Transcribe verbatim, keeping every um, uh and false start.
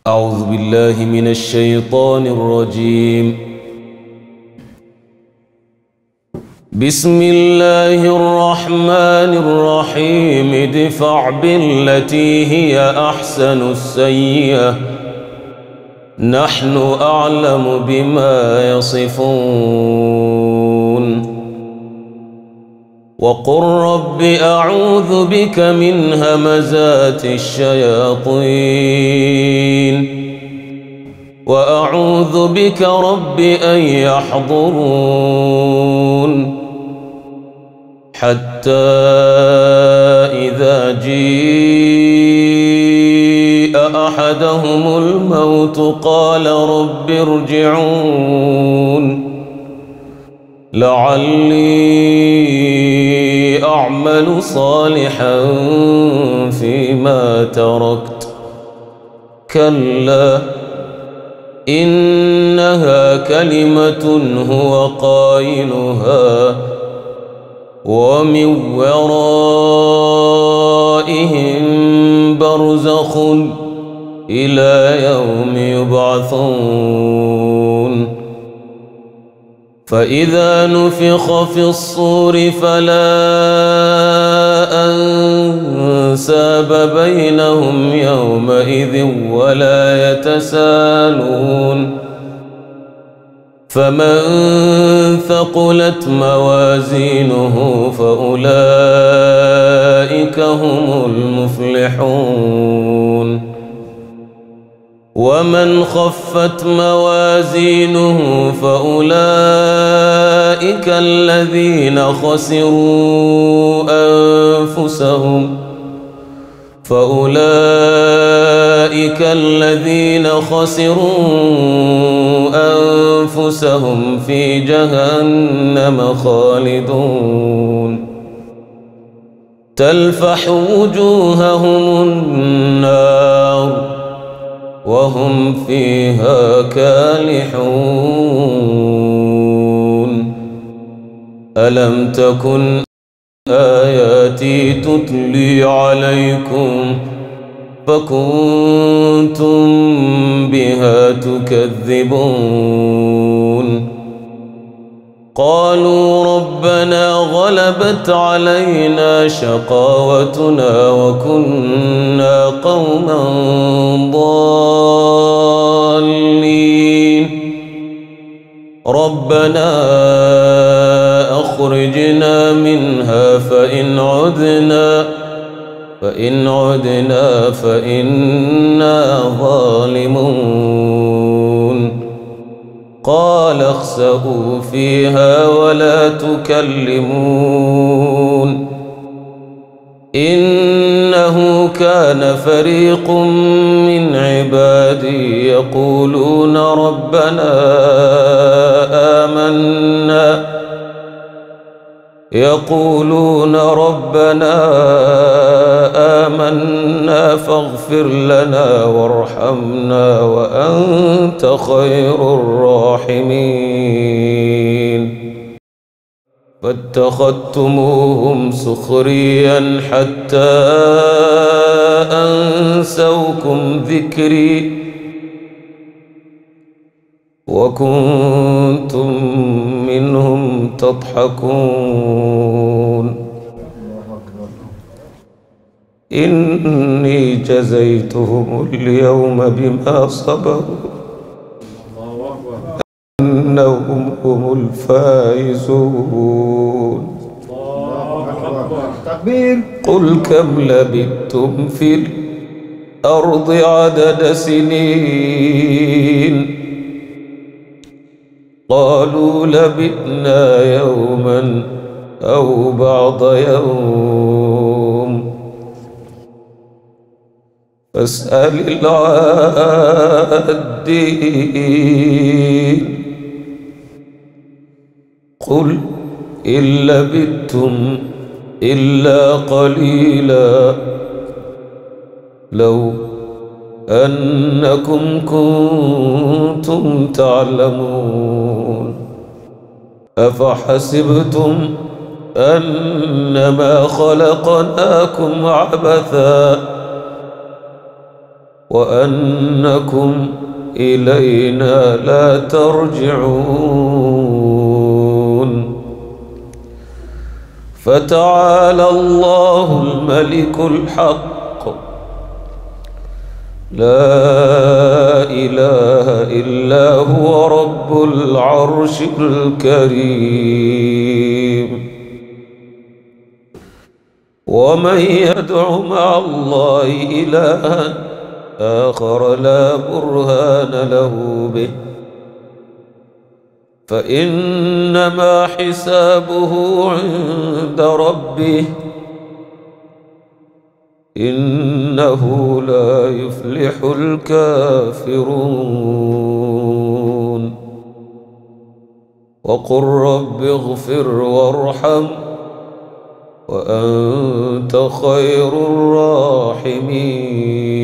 أعوذ بالله من الشيطان الرجيم. بسم الله الرحمن الرحيم. ادفع بالتي هي أحسن السيئة نحن أعلم بما يصفون. وقل رب أعوذ بك من همزات الشياطين وأعوذ بك رب أن يحضرون. حتى إذا جيء أحدهم الموت قال رب ارجعون لعلي أعمل صالحا فيما تركت. كلا إنها كلمة هو قائلها ومن ورائهم برزخ إلى يوم يبعثون. فإذا نفخ في الصور فلا أنساب بينهم يومئذ ولا يتساءلون. فمن ثقلت موازينه فأولئك هم المفلحون. ومن خفت موازينه فأولئك الذين خسروا أنفسهم فأولئك الذين خسروا أنفسهم في جهنم خالدون. تلفح وجوههم النار وهم فيها كالحون. ألم تكن آياتي تتلي عليكم فكنتم بها تكذبون. قالوا ربنا غلبت علينا شقاوتنا وكنا قوما ضالين. ربنا أخرجنا منها فإن عدنا فإن عدنا فإنا ظالمون. قال اخسئوا فيها ولا تكلمون. إنه كان فريق من عبادي يقولون ربنا آمنا يقولون ربنا آمنا فاغفر لنا وارحمنا وأنت خير الراحمين. فاتخذتموهم سخريا حتى أنسوكم ذكري وكنتم منهم تضحكون. إني جزيتهم اليوم بما صبروا أنهم هم الفائزون. قل كم لبثتم في الأرض عدد سنين قالوا لبثنا يوما أو بعض يوم فاسأل العادين. قل إن لبثتم إلا قليلا لو أنكم كنتم تعلمون. أفحسبتم أنما خلقناكم عبثا وأنكم إلينا لا ترجعون. فتعالى الله الملك الحق لا إله إلا هو رب العرش الكريم. ومن يدع مع الله إلها آخر لا برهان له به فإنما حسابه عند ربه إنه لا يفلح الكافرون. وقل رب اغفر وارحم وأنت خير الراحمين.